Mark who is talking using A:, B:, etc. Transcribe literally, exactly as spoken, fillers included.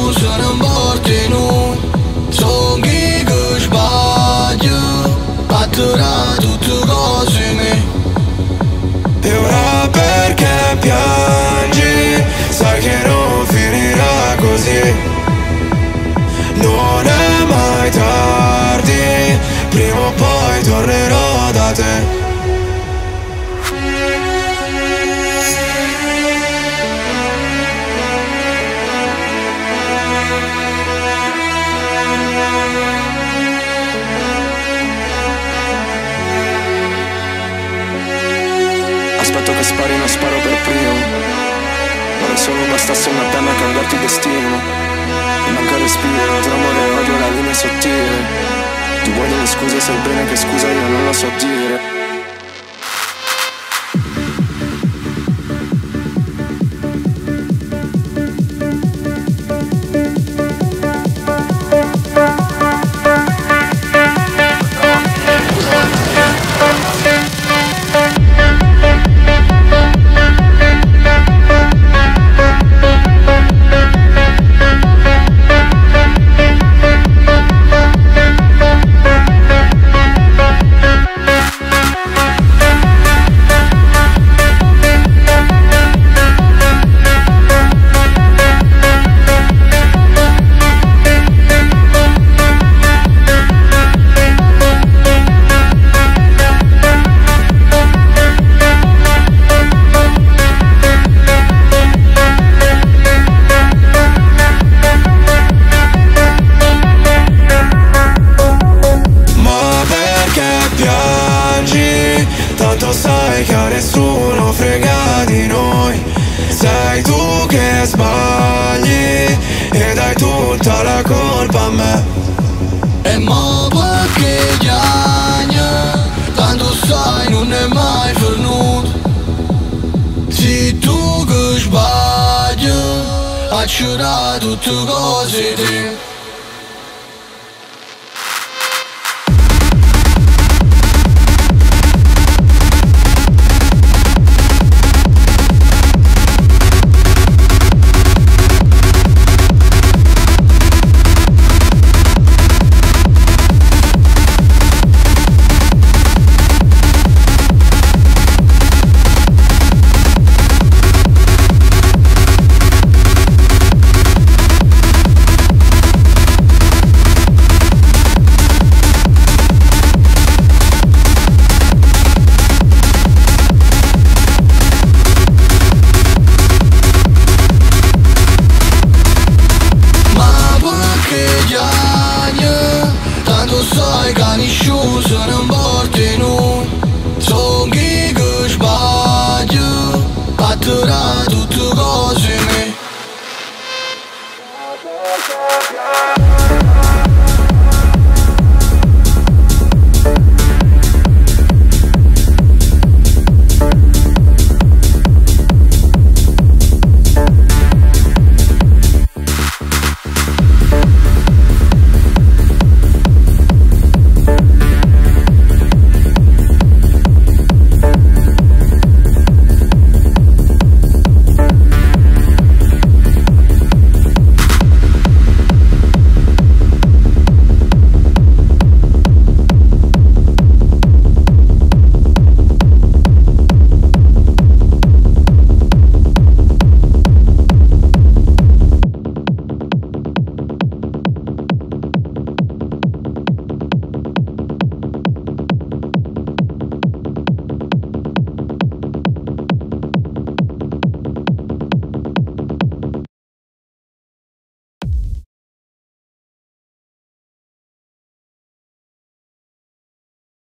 A: se ne porti noi. Sono chi che sbaglia, batterà tutte cose mie.
B: E ora perché piangi? Sai che non finirà così. Non è mai tardi, prima o poi tornerò da te.
C: Aspetto che spari, non sparo per primo. Vorrei solo bastasse una penna a cambiarti il destino. Mi manca il respiro, tra amore e odio la linea è sottile. Tu vuoi delle scuse, sai bene che scusa io non lo so dire.
B: Tanto sai che a nessuno frega di noi. Sei tu che sbagli e dai tutta la colpa a me.
A: E mo perché piagna, tanto sai non è mai venuto. Se tu che sbagli, accerà tutte cose te. Tanto sai che nessuno se ne porti noi. Sono chi che sbaglia, batterà tutte cose mie.